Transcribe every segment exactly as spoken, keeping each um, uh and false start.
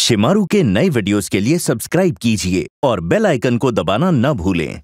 शिमारू के नए वीडियोस के लिए सब्सक्राइब कीजिए और बेल आइकन को दबाना न भूलें।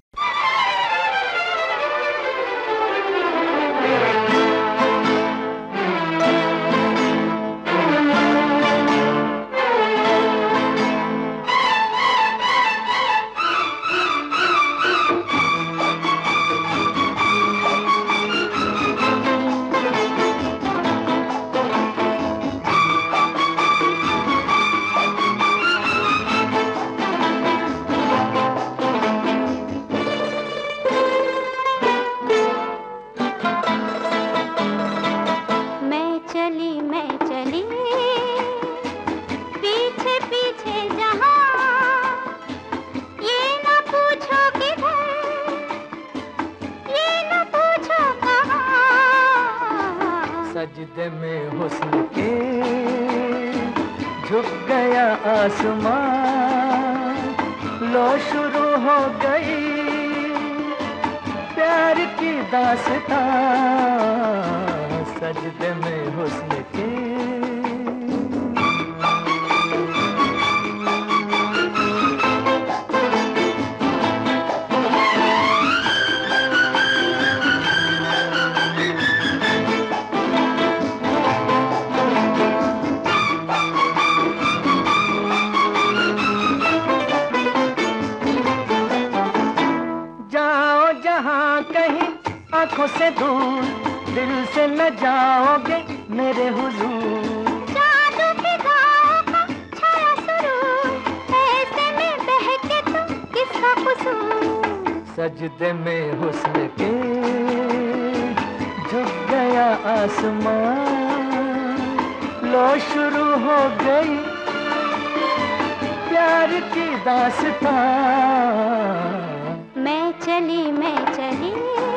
सजदे में हुस्न के झुक गया आसमान, लो शुरू हो गई प्यार की दास्तां। सजदे में हुस्न के कहीं आंखों से दूर, दिल से न जाओगे मेरे हुजूर। जादू की गाहों का छाया सुरूर, ऐसे में बहके तुम किसका कसूर। सजदे में हुस्न के झुक गया आसमान, लो शुरू हो गई प्यार की दास्तां। मैं चली मैं चली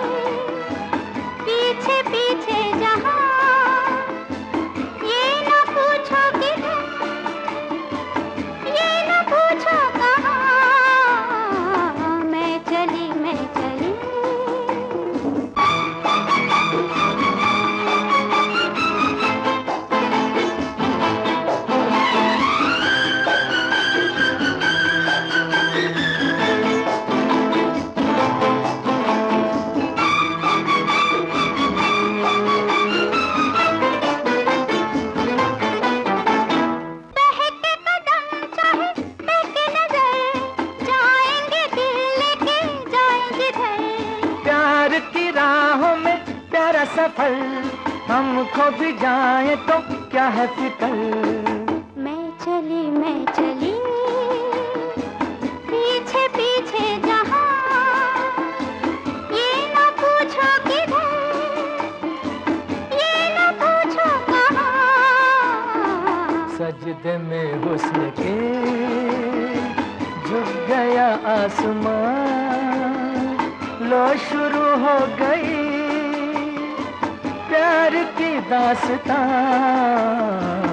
पीछे पीछे जहां, ये न पूछो किधर, ये न पूछो कहां। मैं चली मैं चली सफर, हमको भी जाए तो क्या है फिक्र। मैं चली मैं चली पीछे पीछे जहां, ये न पूछो किधर, ये न पूछो कहां। सजदे में हुस्न के झुक गया आसमान, लो शुरू हो गई प्यार की दास्तां।